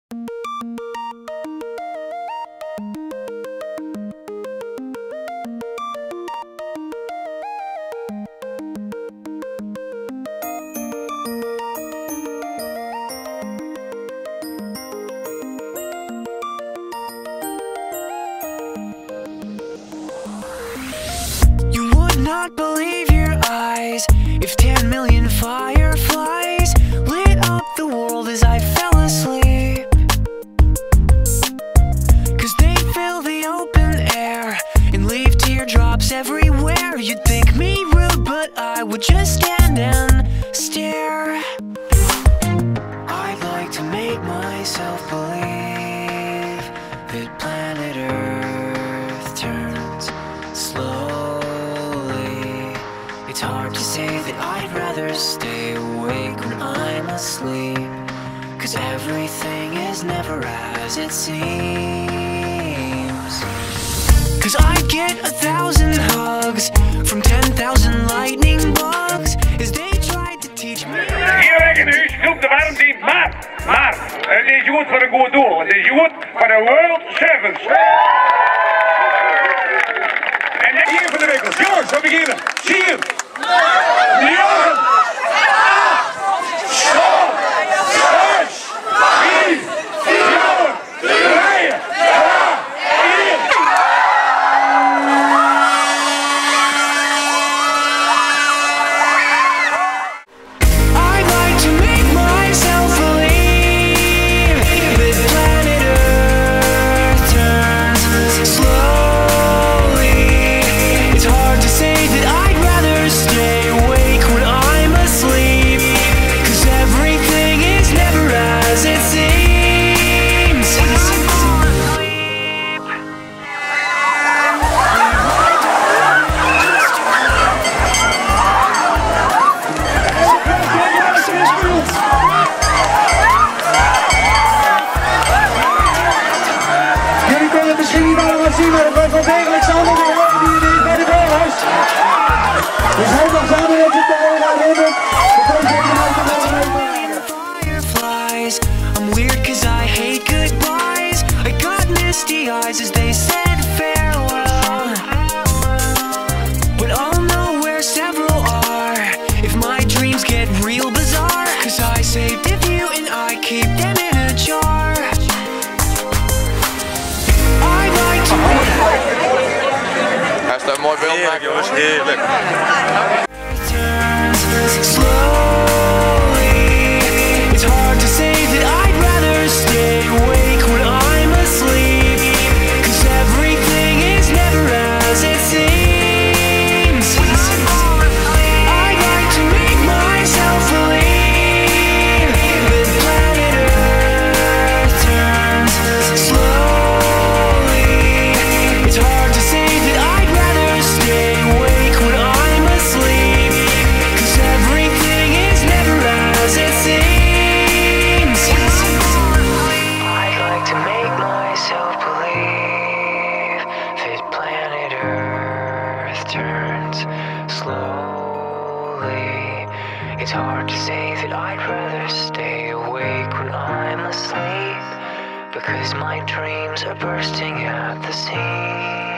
Not believe your eyes if 10 million fireflies lit up the world as I fell asleep. 'Cause they fill the open air and leave teardrops everywhere. You'd think me rude, but I would just stand and stare. I'd like to make myself believe that planet Earth turns slow. It's hard to say that I'd rather stay awake when I'm asleep, 'cause everything is never as it seems. 'Cause I get 1,000 hugs from 10,000 lightning bugs as they tried to teach me. Hier werken u zoekt de warmteam, maar het is goed voor een goed doel. Het is goed voor de World Service. En net hier voor de winkels. Jongens, we beginnen. Zie je? Negen, 8, 7, 6, 5, 4, 3, 2, 1. I'd like to make myself believe that planet Earth turns slowly. It's hard to say that I'd rather stay awake when I'm asleep, 'cause everything is never as it seems. Jullie kunnen het misschien niet allemaal zien, maar het wordt wel degelijk zo die bij de doorhuis. Dus heel nog samen met het hebben. Fireflies, I'm weird 'cause I hate goodbyes. I got misty eyes as they said farewell, but I'll know where several are if my dreams get real bizarre, 'cause I saved a few and I keep them in a jar. I'd like to Hij staat mooi beeld maken, jongens. Heerlijk. turns slowly. It's hard to say that I'd rather stay awake when I'm asleep, 'cause everything is never as it seems. I'd like to make myself believe that planet Earth turns slowly. It's hard to say that I'd rather stay awake when I'm asleep, 'cause everything is never as it seems. I'd like to make myself believe that planet Earth turns slowly. It's hard to say that I'd rather stay awake when I'm asleep, because my dreams are bursting at the seams.